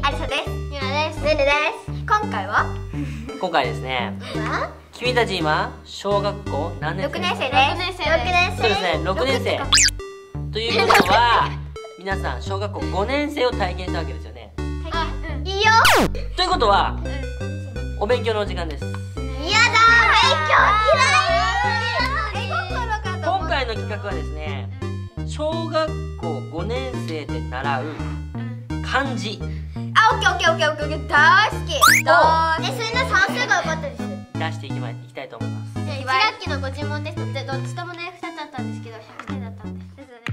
ありさです。ゆなです。ねるです。今回ですね、君たち今小学校何年生？6年生です。6年生。そうですね、6年生ということは皆さん小学校5年生を体験したわけですよね。いいよ。ということはお勉強の時間です。やだ、勉強嫌い。今回の企画はですね、小学校5年生で習う漢字。あ、オッケーオッケーオッケーオッケー、大好き。それの算数が良かったです。出していきたいと思います。1学期のご尋問テストってどっちともね2つあったんですけど100点だったんです。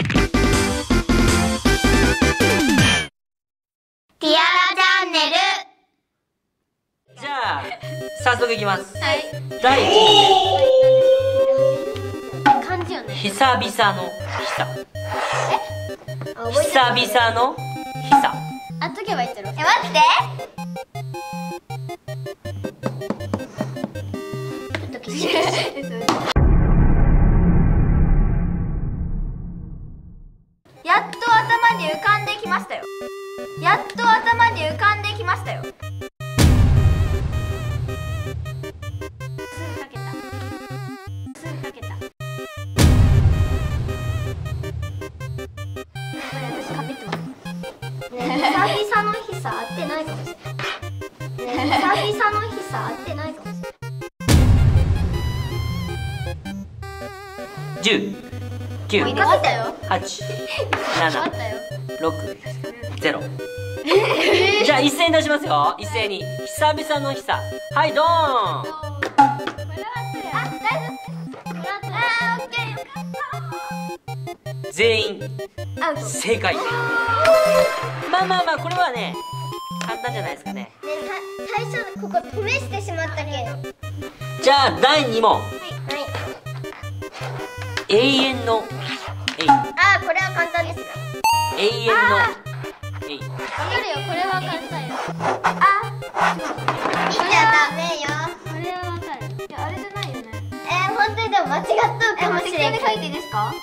ティアラチャンネル。じゃあ早速いきます。はい。第1問。漢字よね。久々の久。久々の久。あっとけばいいってろ。待って。ちょっときつい。やっと頭に浮かんできましたよ。やっと頭に浮かんできましたよ。すぐかけた。すぐかけた。私かけてます。久々の日さ合ってないかもしれない。久々の日さ合ってないかもしれない。10、9、8、7、6、0。じゃあ一斉に出しますよ。一斉に。久々の日さ。はい、ドーン。あ、大丈夫。あ、オッケー、よかった。全員正解。まあこれはね簡単じゃないですかね。最初ここ止めしてしまったけど。じゃあ第2問。永遠の永。あ、これは簡単ですよ。永遠の永。わかるよ、これは簡単よ。あ、見ちゃダメよ。これはわかる。いや、あれじゃないよね。本当にでも間違ったかもしれない。適当に書いていいですか？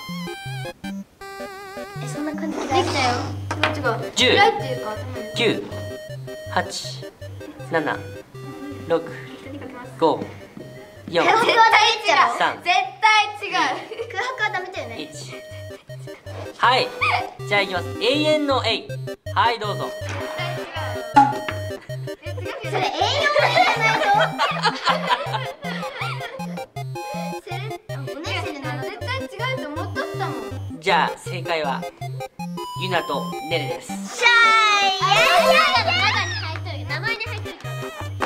そんな感じできたよ。違う。10、9、8、7、6、5、4、3、絶対違う。空白はダメだよね。1。はい。じゃあいきます。永遠の永。はい、どうぞ。それ永遠の永じゃないぞ。絶対違うと思っとったもん。じゃあ正解はゆなとねるです。シャーイ。名前に入ってるから。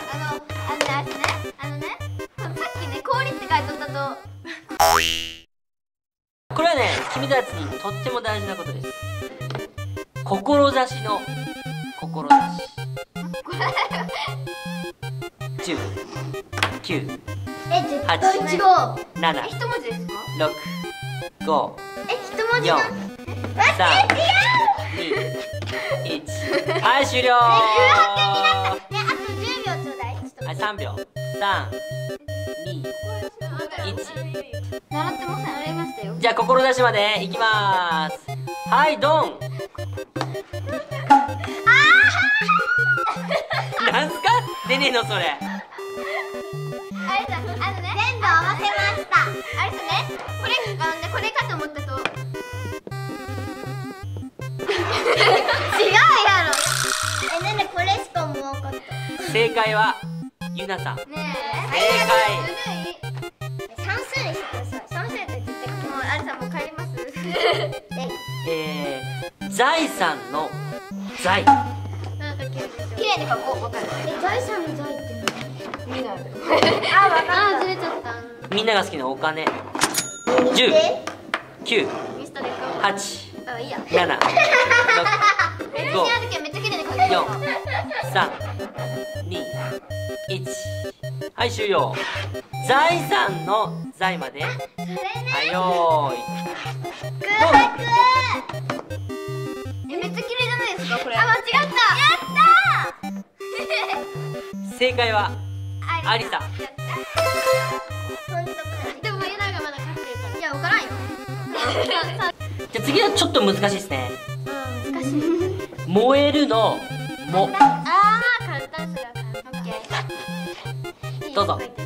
さっきね、氷って書いとったと。これはね、君たちにとっても大事なことです。志の志。10、9、8、7、6、5、4、3、2、1。はい、終了。あと10秒ちょうだい。はい、3秒。3、2、1。習ってません。習いましたよ。じゃあ志までいきまーす。はい、ドン。なんすか？出ねえのそれ。あれさ、全部合わせました。あれさね、これかと思ったと。違うやろ。なんでこれしかも分かった。正解はゆなさん。ねえ。正解。算数にしてください。算数やったら絶対書けます。あれさんもう帰ります。財産の財。綺麗に書こう。分かる。財産の財って何？みんな。あ、分かった。ずれちゃった。みんなが好きなお金。10、9、8、7、6、5、4、3、2、1。はい、終了。財産の財まで。はい、よーい。空白。めっちゃ綺麗じゃないですか、これ。あ、間違った。やったー。正解はありさ。でもゆながまだ勝ってるから。いや、わからんよ。じゃあ次はちょっと難しいですね。難しい。燃えるの燃も。 ああ、簡単する。オッケー。 どうぞ。 待って、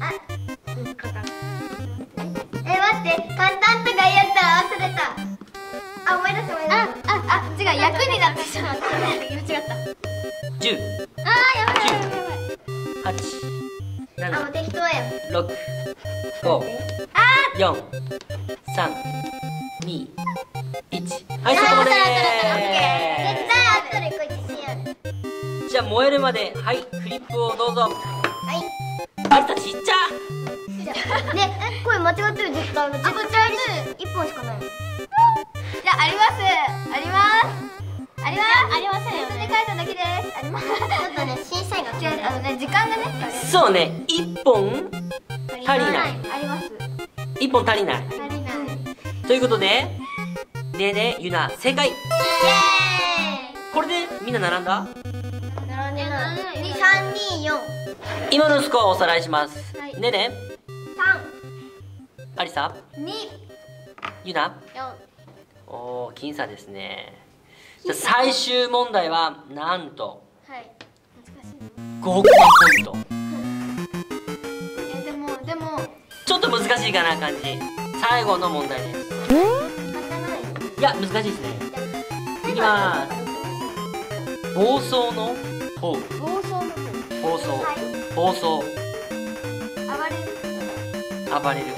簡単とか言ったら忘れた。あ、思い出した。違う、役になってしまった。間違った。 10。 ああ、やばい。 8、7、 もう適当や。 6、5、4、3、2、1。はい、そこまで。 絶対あったでこれ自信ある。 じゃあ燃えるまで、はい、フリップをどうぞ。 はい。 あれたちっちゃ。 ね、これ間違ってる絶対。自分チャージ1本しかない。じゃあ、あります。あります。あります。ありませんよね。書いただけです。あります。ちょっとね、審査員が違う。時間がね。 そうね、1本足りない。 あります。 1本足りない。 足りない。 ということで、ねえねえゆな正解。 イエーイ。 これでみんな並んだ？ 並んでない。2、3、2、4。 今のスコアをおさらいします。 はい、 ねえね 3、 ありさ、 2、 ゆな。 4。 おー、僅差ですね。じゃあ最終問題はなんとはい。難しい。 5コマポイント。 でもちょっと難しいかな感じ。最後の問題です。いや、難しいですね。いきまーす。暴走の方。暴走。暴走。暴れる。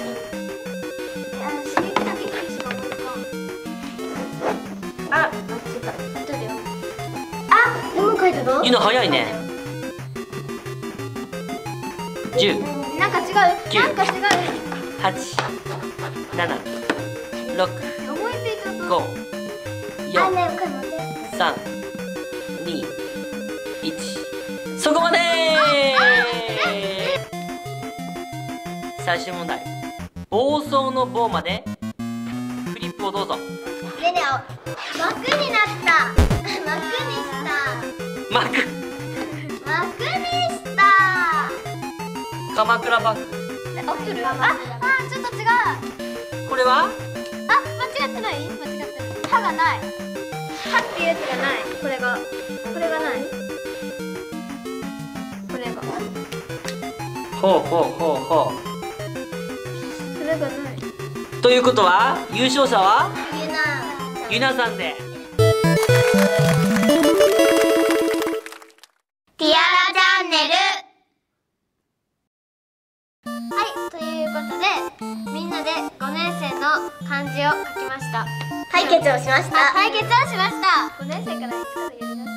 ゆな早いね。10。 なんか違う。 9、 なんか違う。 8、7、6、 思いついちゃった。 5、4、 ね、 3、2、1。そこまでー。最終問題。暴走の棒までフリップをどうぞ。 ねえねえ、幕になった。幕にした。 幕。 幕にした。 鎌倉幕府。 合ってる？ちょっと違う。 これは？ 間違ってない？間違ってない。歯がない。歯っていうやつがない。これがない。これが。 ほう。 それがない。 ということは優勝者はゆなさんで。 ティアラチャンネル。はい、ということでみんなで5年生の漢字を書きました。解決をしました。5年生から1からやります。